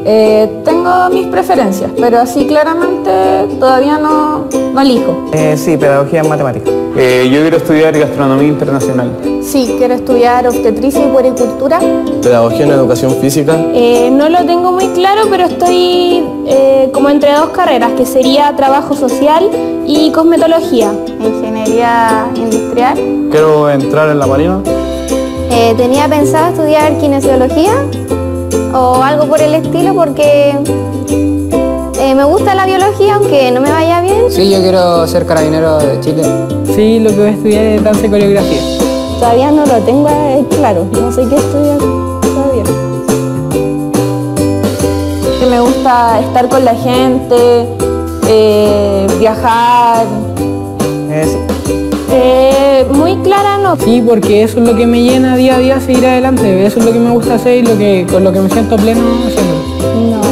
Tengo mis preferencias, pero así claramente todavía no elijo. Sí, pedagogía en matemáticas. Yo quiero estudiar gastronomía internacional. Sí, quiero estudiar obstetricia y puericultura. Pedagogía en educación física. No lo tengo muy claro, pero estoy como entre dos carreras, que sería trabajo social y cosmetología. Ingeniería industrial. Quiero entrar en la marina. Tenía pensado estudiar kinesiología o algo por el estilo porque me gusta la biología, aunque no me vaya bien. Sí, yo quiero ser carabinero de Chile. Sí, lo que voy a estudiar es danza y coreografía. Todavía no lo tengo claro, no sé qué estudiar todavía. Me gusta estar con la gente, viajar. Muy clara no. Sí, porque eso es lo que me llena día a día a seguir adelante. Eso es lo que me gusta hacer y con lo que me siento pleno haciendo. No.